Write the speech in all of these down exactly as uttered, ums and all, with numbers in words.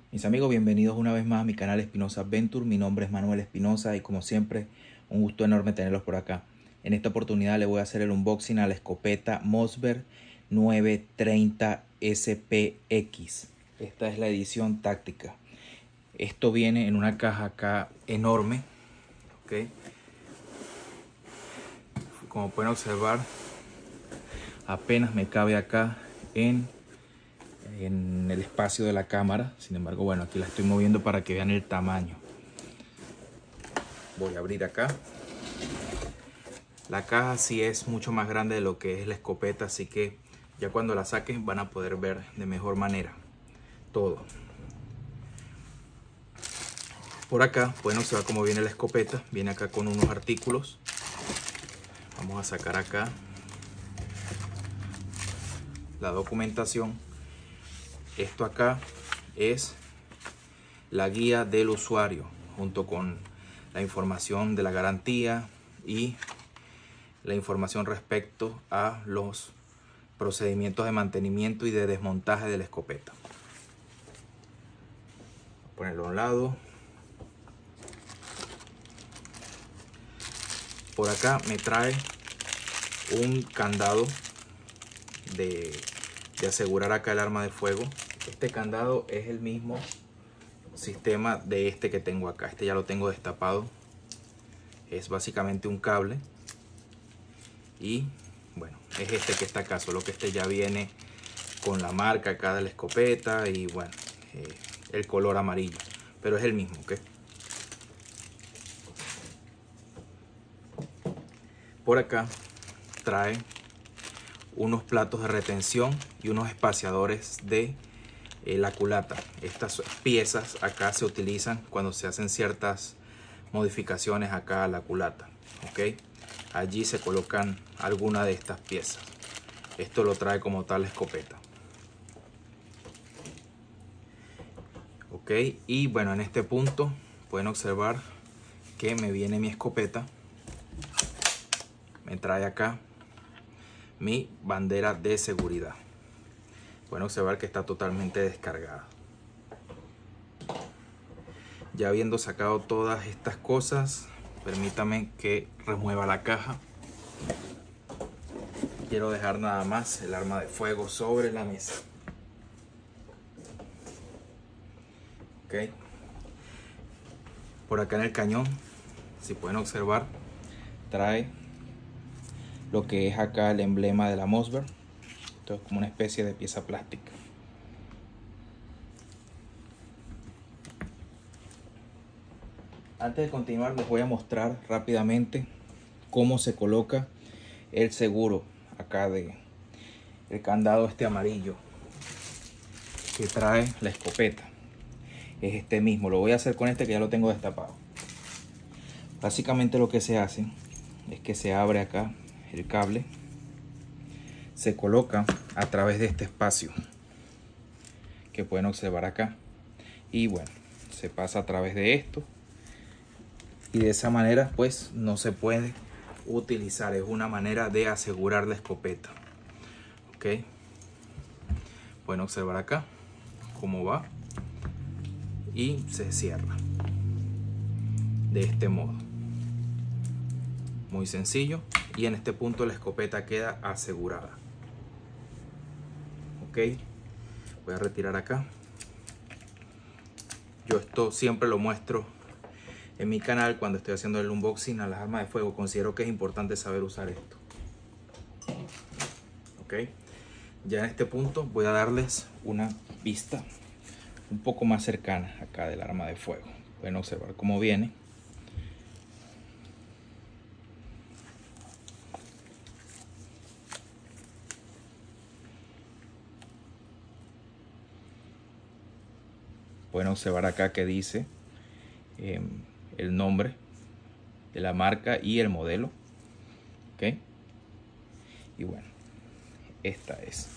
Mis amigos, bienvenidos una vez más a mi canal Espinosa Adventure. Mi nombre es Manuel Espinosa y como siempre, un gusto enorme tenerlos por acá. En esta oportunidad le voy a hacer el unboxing a la escopeta Mossberg nueve treinta S P X. Esta es la edición táctica. Esto viene en una caja acá enorme. ¿Okay? Como pueden observar, apenas me cabe acá en en el espacio de la cámara. Sin embargo, bueno, aquí la estoy moviendo para que vean el tamaño. Voy a abrir acá. La caja sí es mucho más grande de lo que es la escopeta, así que ya cuando la saquen van a poder ver de mejor manera todo. Por acá pueden observar cómo viene la escopeta. Viene acá con unos artículos. Vamos a sacar acá la documentación. Esto acá es la guía del usuario junto con la información de la garantía y la información respecto a los procedimientos de mantenimiento y de desmontaje de la escopeta. Voy a ponerlo a un lado. Por acá me trae un candado de, de asegurar acá el arma de fuego. Este candado es el mismo sistema de este que tengo acá. Este ya lo tengo destapado. Es básicamente un cable. Y bueno, es este que está acá. Solo que este ya viene con la marca acá de la escopeta. Y bueno, eh, el color amarillo. Pero es el mismo, ¿ok? Por acá trae unos platos de retención y unos espaciadores de eh, la culata. Estas piezas acá se utilizan cuando se hacen ciertas modificaciones acá a la culata, ¿ok? Allí se colocan algunas de estas piezas. Esto lo trae como tal la escopeta, ¿ok? Y bueno, en este punto pueden observar que me viene mi escopeta. Me trae acá mi bandera de seguridad. Pueden observar que está totalmente descargada. Ya habiendo sacado todas estas cosas, permítame que remueva la caja. Quiero dejar nada más el arma de fuego sobre la mesa. Ok. Por acá en el cañón, si pueden observar, trae lo que es acá el emblema de la Mossberg. Esto es como una especie de pieza plástica. Antes de continuar, les voy a mostrar rápidamente cómo se coloca el seguro acá de el candado este amarillo que trae la escopeta. Es este mismo. Lo voy a hacer con este que ya lo tengo destapado. Básicamente lo que se hace es que se abre acá el cable, se coloca a través de este espacio que pueden observar acá y bueno, se pasa a través de esto y de esa manera pues no se puede utilizar. Es una manera de asegurar la escopeta, ok. Pueden observar acá cómo va y se cierra de este modo, muy sencillo. Y en este punto la escopeta queda asegurada. Ok. Voy a retirar acá. Yo esto siempre lo muestro en mi canal cuando estoy haciendo el unboxing a las armas de fuego. Considero que es importante saber usar esto. Ok. Ya en este punto voy a darles una vista un poco más cercana acá del arma de fuego. Pueden observar cómo viene. Pueden observar acá que dice eh, el nombre de la marca y el modelo. Ok. Y bueno, esta es.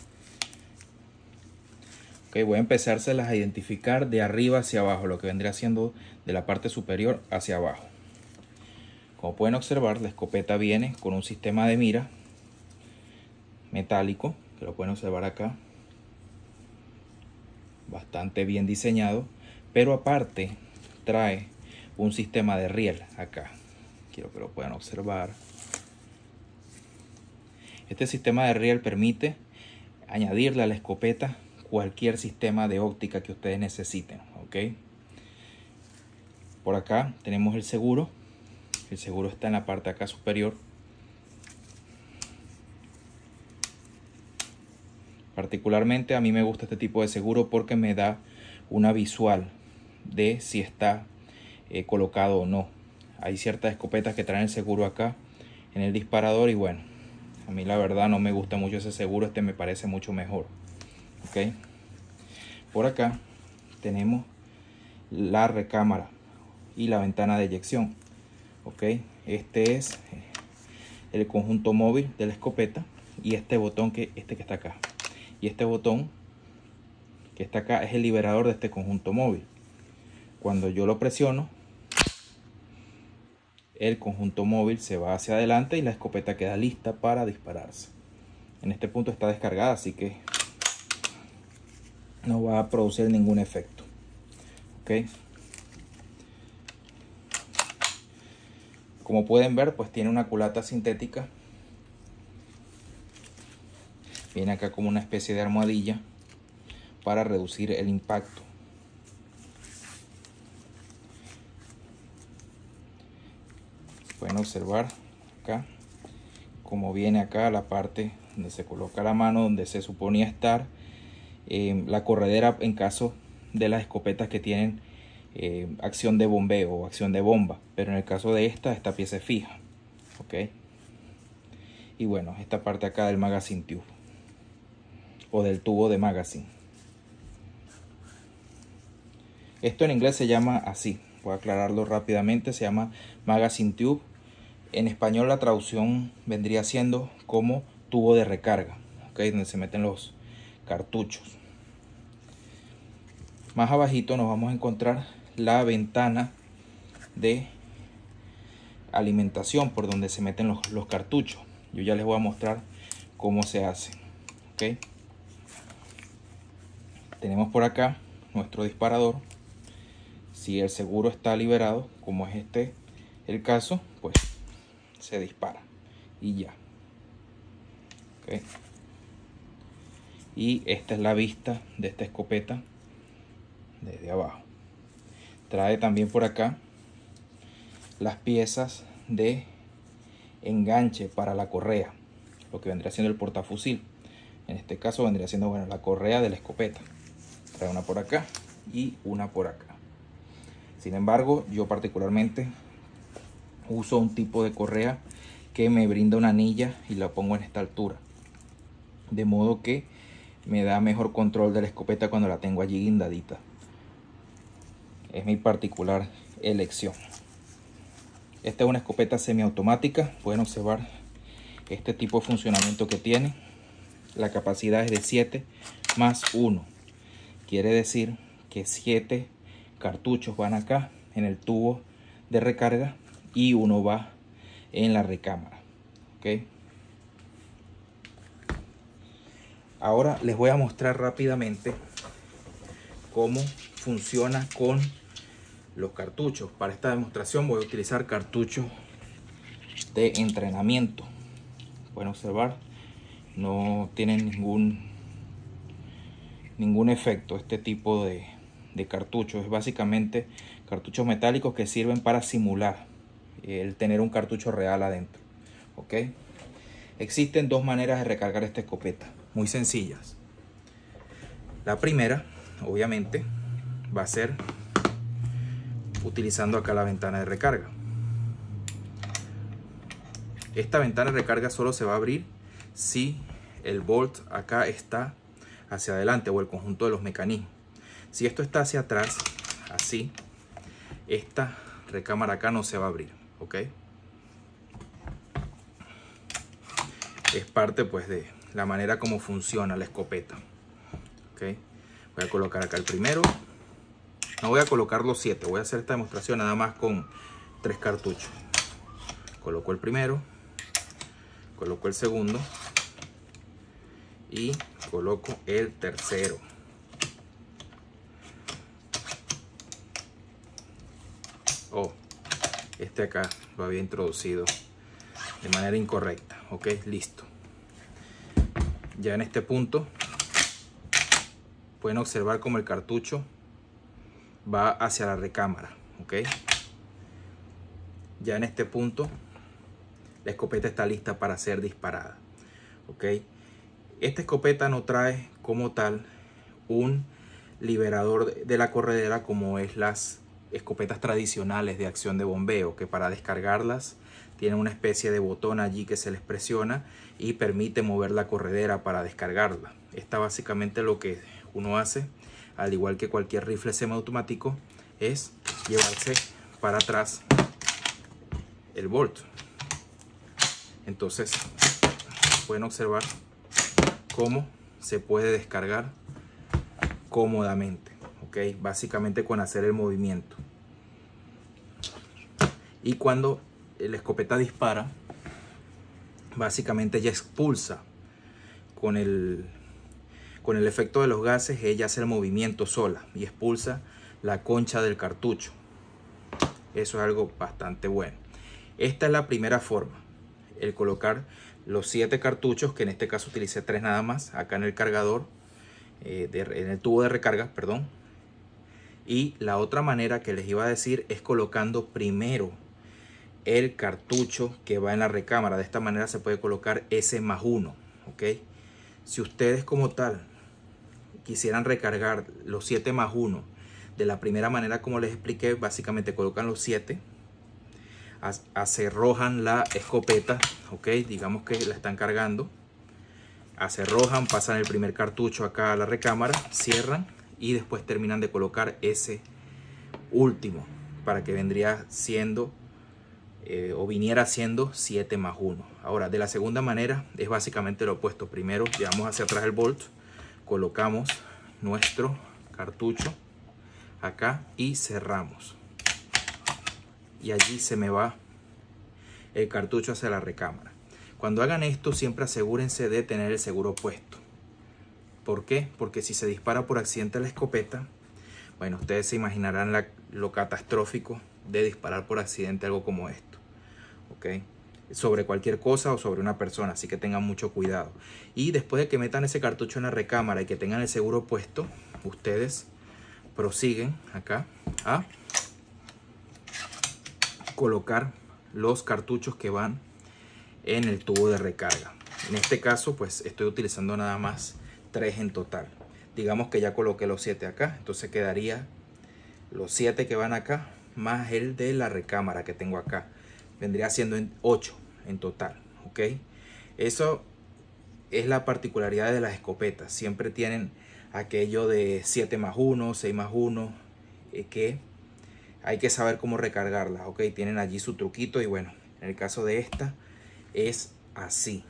Ok, voy a empezárselas a identificar de arriba hacia abajo, lo que vendría siendo de la parte superior hacia abajo. Como pueden observar, la escopeta viene con un sistema de mira metálico, que lo pueden observar acá. Bastante bien diseñado. pero aparte trae un sistema de riel acá. Quiero que lo puedan observar. Este sistema de riel permite añadirle a la escopeta cualquier sistema de óptica que ustedes necesiten, ¿ok? Por acá tenemos el seguro. El seguro está en la parte acá superior. Particularmente a mí me gusta este tipo de seguro porque me da una visual de si está eh, colocado o no. Hay ciertas escopetas que traen el seguro acá en el disparador y bueno, a mí la verdad no me gusta mucho ese seguro. Este me parece mucho mejor. ¿Ok? Por acá tenemos la recámara y la ventana de eyección. ¿Ok? Este es el conjunto móvil de la escopeta y este botón que, este que está acá. Y este botón que está acá es el liberador de este conjunto móvil. Cuando yo lo presiono, el conjunto móvil se va hacia adelante y la escopeta queda lista para dispararse. En este punto está descargada, así que no va a producir ningún efecto. ¿Ok? Como pueden ver, pues tiene una culata sintética. Viene acá como una especie de almohadilla para reducir el impacto. Pueden observar acá como viene acá la parte donde se coloca la mano, donde se suponía estar eh, la corredera en caso de las escopetas que tienen eh, acción de bombeo o acción de bomba, pero en el caso de esta, esta pieza es fija. ¿Ok? Y bueno, esta parte acá del magazine tube o del tubo de magazine. Esto en inglés se llama así, voy a aclararlo rápidamente, se llama magazine tube. En español la traducción vendría siendo como tubo de recarga, ¿okay? Donde se meten los cartuchos. Más abajito nos vamos a encontrar la ventana de alimentación por donde se meten los, los cartuchos. Yo ya les voy a mostrar cómo se hace. ¿Okay? Tenemos por acá nuestro disparador. Si el seguro está liberado, como es este el caso, pues se dispara y ya. ¿Okay? Y esta es la vista de esta escopeta desde abajo. Trae también por acá las piezas de enganche para la correa, lo que vendría siendo el portafusil. En este caso vendría siendo, bueno, la correa de la escopeta. Trae una por acá y una por acá. Sin embargo, yo particularmente uso un tipo de correa que me brinda una anilla y la pongo en esta altura, de modo que me da mejor control de la escopeta cuando la tengo allí guindadita. Es mi particular elección. Esta es una escopeta semiautomática. Pueden observar este tipo de funcionamiento que tiene. La capacidad es de siete más uno. Quiere decir que siete cartuchos van acá en el tubo de recarga y uno va en la recámara. ¿Okay? Ahora les voy a mostrar rápidamente cómo funciona con los cartuchos. Para esta demostración voy a utilizar cartuchos de entrenamiento. Pueden observar, no tienen ningún ningún efecto este tipo de, de cartuchos. Es básicamente cartuchos metálicos que sirven para simular el tener un cartucho real adentro. ¿Ok? Existen dos maneras de recargar esta escopeta, muy sencillas. La primera, obviamente, va a ser utilizando acá la ventana de recarga. Esta ventana de recarga solo se va a abrir si el bolt acá está hacia adelante o el conjunto de los mecanismos. Si esto está hacia atrás, así, esta recámara acá no se va a abrir. ¿Ok? Es parte pues de la manera como funciona la escopeta. ¿Ok? Voy a colocar acá el primero. No voy a colocar los siete, voy a hacer esta demostración nada más con tres cartuchos. Coloco el primero, coloco el segundo y coloco el tercero. Oh, este acá lo había introducido de manera incorrecta. Ok, listo. Ya en este punto pueden observar como el cartucho va hacia la recámara. Ok, ya en este punto la escopeta está lista para ser disparada. Ok, esta escopeta no trae como tal un liberador de la corredera como es las escopetas tradicionales de acción de bombeo, que para descargarlas tienen una especie de botón allí que se les presiona y permite mover la corredera para descargarla. Esta básicamente lo que uno hace, al igual que cualquier rifle semiautomático, es llevarse para atrás el bolt. Entonces pueden observar cómo se puede descargar cómodamente, ok, básicamente con hacer el movimiento. Y cuando la escopeta dispara, básicamente ella expulsa con el con el efecto de los gases. Ella hace el movimiento sola y expulsa la concha del cartucho. Eso es algo bastante bueno. Esta es la primera forma, el colocar los siete cartuchos, que en este caso utilicé tres nada más, acá en el cargador, eh, de, en el tubo de recarga, perdón. Y la otra manera que les iba a decir es colocando primero el cartucho que va en la recámara. De esta manera se puede colocar ese más uno. ¿Ok? Si ustedes como tal quisieran recargar los siete más uno de la primera manera como les expliqué, básicamente colocan los siete, acerrojan la escopeta, ok, digamos que la están cargando, acerrojan, pasan el primer cartucho acá a la recámara, cierran y después terminan de colocar ese último para que vendría siendo eh, o viniera siendo siete más uno. Ahora, de la segunda manera es básicamente lo opuesto. Primero llevamos hacia atrás el bolt, colocamos nuestro cartucho acá y cerramos, y allí se me va el cartucho hacia la recámara. Cuando hagan esto, siempre asegúrense de tener el seguro puesto. ¿Por qué? Porque si se dispara por accidente la escopeta, bueno, ustedes se imaginarán la, lo catastrófico de disparar por accidente algo como esto, ¿ok? Sobre cualquier cosa o sobre una persona, así que tengan mucho cuidado. Y después de que metan ese cartucho en la recámara y que tengan el seguro puesto, ustedes prosiguen acá a colocar los cartuchos que van en el tubo de recarga. En este caso pues estoy utilizando nada más tres en total. Digamos que ya coloqué los siete acá, entonces quedaría los siete que van acá más el de la recámara que tengo acá. Vendría siendo en ocho en total, ¿ok? Eso es la particularidad de las escopetas. Siempre tienen aquello de siete más uno, seis más uno, eh, que hay que saber cómo recargarlas, ¿ok? Tienen allí su truquito y bueno, en el caso de esta es así.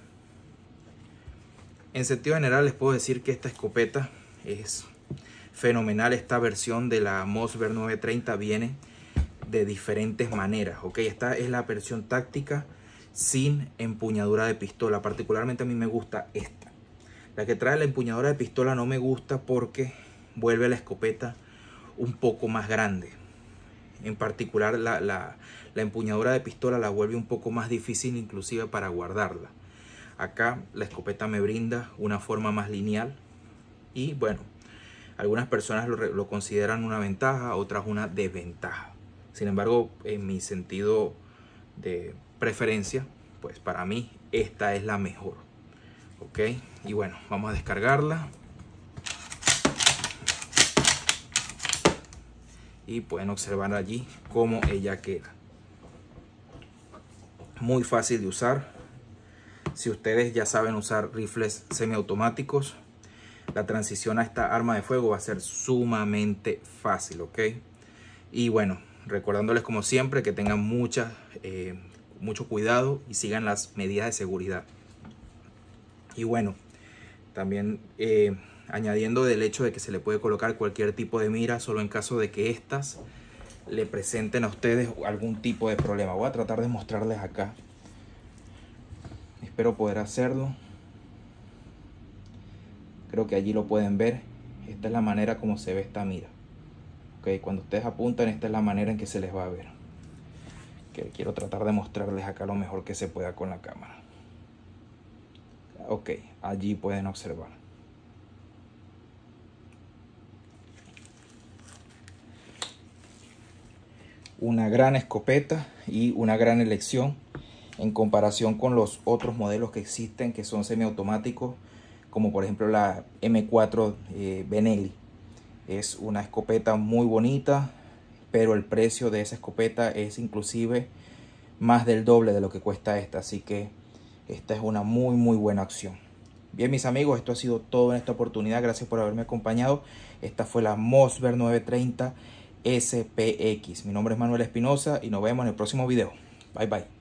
En sentido general les puedo decir que esta escopeta es fenomenal. Esta versión de la Mossberg novecientos treinta viene de diferentes maneras, ¿ok? Esta es la versión táctica sin empuñadura de pistola. Particularmente a mí me gusta esta. La que trae la empuñadura de pistola no me gusta porque vuelve la escopeta un poco más grande. En particular la, la, la empuñadura de pistola la vuelve un poco más difícil inclusive para guardarla. Acá la escopeta me brinda una forma más lineal y bueno, algunas personas lo, lo consideran una ventaja, otras una desventaja. Sin embargo, en mi sentido de preferencia, pues para mí esta es la mejor. Ok, y bueno, vamos a descargarla. Y pueden observar allí cómo ella queda. Muy fácil de usar. Si ustedes ya saben usar rifles semiautomáticos, la transición a esta arma de fuego va a ser sumamente fácil, ¿ok? Y bueno, recordándoles como siempre que tengan mucha, eh, mucho cuidado y sigan las medidas de seguridad. Y bueno, también eh, añadiendo del hecho de que se le puede colocar cualquier tipo de mira solo en caso de que estas le presenten a ustedes algún tipo de problema. Voy a tratar de mostrarles acá. Espero poder hacerlo. Creo que allí lo pueden ver. Esta es la manera como se ve esta mira. Okay, cuando ustedes apuntan, esta es la manera en que se les va a ver. que quiero tratar de mostrarles acá lo mejor que se pueda con la cámara. Ok, allí pueden observar. Una gran escopeta y una gran elección en comparación con los otros modelos que existen, que son semiautomáticos, como por ejemplo la M cuatro eh, Benelli. Es una escopeta muy bonita, pero el precio de esa escopeta es inclusive más del doble de lo que cuesta esta, así que esta es una muy muy buena opción. Bien, mis amigos, esto ha sido todo en esta oportunidad. Gracias por haberme acompañado. Esta fue la Mossberg novecientos treinta S P X. Mi nombre es Manuel Espinosa y nos vemos en el próximo video. Bye bye.